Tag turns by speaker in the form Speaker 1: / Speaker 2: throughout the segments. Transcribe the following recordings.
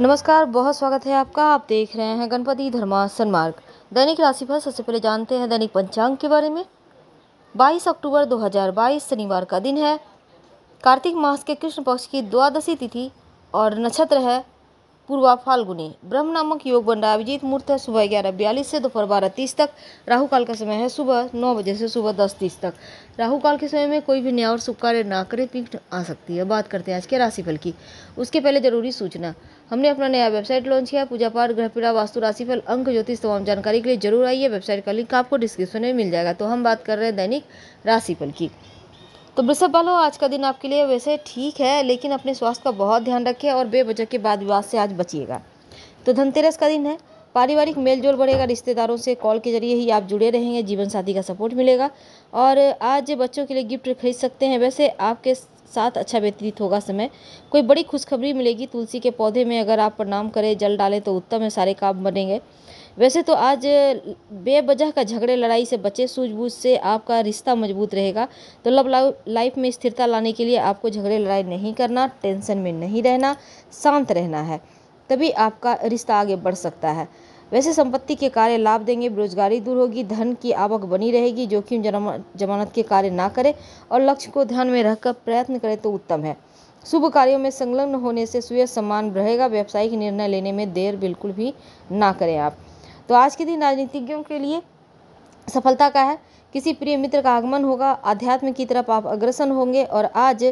Speaker 1: नमस्कार, बहुत स्वागत है आपका। आप देख रहे हैं गणपति धर्मा सन्मार्ग। दैनिक राशिफल। सबसे पहले जानते हैं दैनिक पंचांग के बारे में। 22 अक्टूबर 2022 शनिवार का दिन है। कार्तिक मास के कृष्ण पक्ष की द्वादशी तिथि और नक्षत्र है पूर्वा फाल्गुनी। ब्रह्म नामक योग बन रहा है। अभिजीत मुहूर्त है सुबह 11:42 से दोपहर 12:30 तक। राहु काल का समय है सुबह 9 बजे से सुबह 10:30 तक। राहु काल के समय में कोई भी नया और शुभ कार्य ना करें, विघ्न आ सकती है। बात करते हैं आज के राशिफल की। उसके पहले जरूरी सूचना, हमने अपना नया वेबसाइट लॉन्च किया। पूजा पाठ, ग्रह पीड़ा, वास्तु, राशिफल, अंक ज्योतिष तमाम जानकारी के लिए जरूर आइए। वेबसाइट का लिंक आपको डिस्क्रिप्शन में मिल जाएगा। तो हम बात कर रहे हैं दैनिक राशिफल की। तो वृषभ वालों, आज का दिन आपके लिए वैसे ठीक है, लेकिन अपने स्वास्थ्य का बहुत ध्यान रखें और बेवजह के वाद विवाद से आज बचिएगा। तो धनतेरस का दिन है। पारिवारिक मेलजोल बढ़ेगा। रिश्तेदारों से कॉल के जरिए ही आप जुड़े रहेंगे। जीवन साथी का सपोर्ट मिलेगा और आज बच्चों के लिए गिफ्ट खरीद सकते हैं। वैसे आपके साथ अच्छा व्यतीत होगा समय। कोई बड़ी खुशखबरी मिलेगी। तुलसी के पौधे में अगर आप प्रणाम करें, जल डालें तो उत्तम है, सारे काम बनेंगे। वैसे तो आज बेवजह का झगड़े लड़ाई से बचे। सूझबूझ से आपका रिश्ता मजबूत रहेगा। तो लव लाइफ में स्थिरता लाने के लिए आपको झगड़े लड़ाई नहीं करना, टेंशन में नहीं रहना, शांत रहना है, तभी आपका रिश्ता आगे बढ़ सकता है। वैसे संपत्ति के कार्य लाभ देंगे। बेरोजगारी दूर होगी। धन की आवक बनी रहेगी। जोखिम जमानत के कार्य ना करें और लक्ष्य को ध्यान में रखकर प्रयत्न करें तो उत्तम है। शुभ कार्यों में संलग्न होने से स्वयं सम्मान रहेगा। व्यावसायिक निर्णय लेने में देर बिल्कुल भी ना करें आप। तो आज के दिन राजनीतिज्ञों के लिए सफलता का है। किसी प्रिय मित्र का आगमन होगा। आध्यात्म की तरफ आप अग्रसर होंगे और आज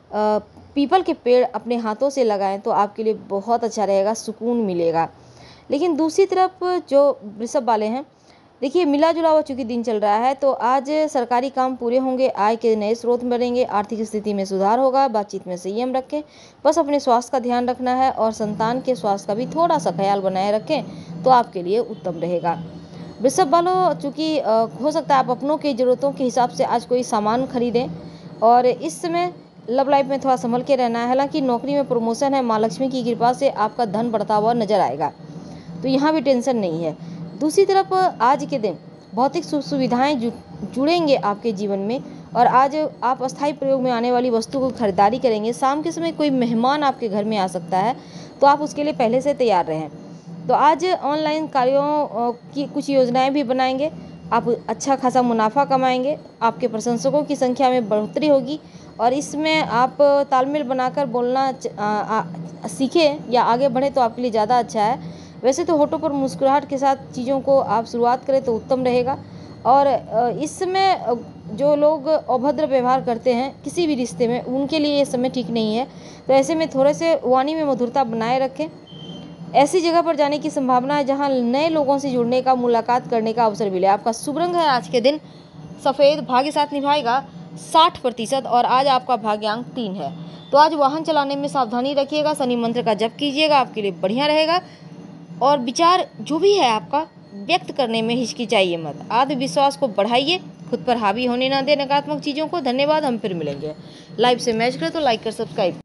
Speaker 1: पीपल के पेड़ अपने हाथों से लगाएं तो आपके लिए बहुत अच्छा रहेगा, सुकून मिलेगा। लेकिन दूसरी तरफ जो वृषभ वाले हैं, देखिए मिला जुला हुआ चूंकि दिन चल रहा है, तो आज सरकारी काम पूरे होंगे। आय के नए स्रोत बनेंगे। आर्थिक स्थिति में सुधार होगा। बातचीत में संयम रखें। बस अपने स्वास्थ्य का ध्यान रखना है और संतान के स्वास्थ्य का भी थोड़ा सा ख्याल बनाए रखें तो आपके लिए उत्तम रहेगा। वृषभ वालों, चूँकि हो सकता है आप अपनों की ज़रूरतों के हिसाब से आज कोई सामान खरीदें और इस समय लव लाइफ में थोड़ा संभल के रहना है। हालांकि नौकरी में प्रमोशन है। माँ लक्ष्मी की कृपा से आपका धन बढ़ता हुआ नजर आएगा, तो यहाँ भी टेंशन नहीं है। दूसरी तरफ आज के दिन भौतिक सुख सुविधाएँ जुड़ेंगे आपके जीवन में और आज आप अस्थायी प्रयोग में आने वाली वस्तु को खरीदारी करेंगे। शाम के समय कोई मेहमान आपके घर में आ सकता है, तो आप उसके लिए पहले से तैयार रहें। तो आज ऑनलाइन कार्यों की कुछ योजनाएं भी बनाएंगे। आप अच्छा खासा मुनाफा कमाएंगे। आपके प्रशंसकों की संख्या में बढ़ोतरी होगी और इसमें आप तालमेल बनाकर बोलना सीखें या आगे बढ़ें तो आपके लिए ज़्यादा अच्छा है। वैसे तो होठों पर मुस्कुराहट के साथ चीज़ों को आप शुरुआत करें तो उत्तम रहेगा। और इस समय जो लोग अभद्र व्यवहार करते हैं किसी भी रिश्ते में, उनके लिए ये समय ठीक नहीं है। तो ऐसे में थोड़े से वाणी में मधुरता बनाए रखें। ऐसी जगह पर जाने की संभावना है जहां नए लोगों से जुड़ने का, मुलाकात करने का अवसर मिले। आपका शुभ रंग है आज के दिन सफ़ेद। भाग्य साथ निभाएगा 60% और आज आपका भाग्यांक 3 है। तो आज वाहन चलाने में सावधानी रखिएगा। शनि मंत्र का जप कीजिएगा, आपके लिए बढ़िया रहेगा। और विचार जो भी है आपका व्यक्त करने में हिचकिचाइए मत। आत्मविश्वास को बढ़ाइए। खुद पर हावी होने ना दें नकारात्मक चीज़ों को। धन्यवाद। हम फिर मिलेंगे। लाइव से मैच करें तो लाइक कर सब्सक्राइब